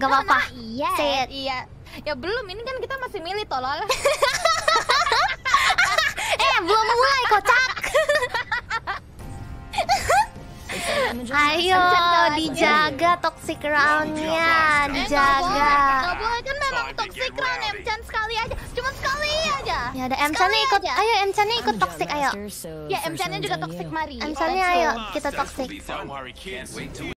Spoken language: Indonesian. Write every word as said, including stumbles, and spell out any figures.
Gak apa-apa. Nah, iya, Say it. iya. Ya belum, ini kan kita masih milih tolol. Eh, belum mulai kocak. Ayo, dijaga toxic round-nya, dijaga. Gak boleh kan memang toxic round M-chan sekali aja, cuma sekali aja. Ya ada M-chan-nya ikut, ayo M-chan-nya ikut toxic, ayo. Ya M-chan-nya juga toxic, mari. M-chan-nya ayo, kita toxic.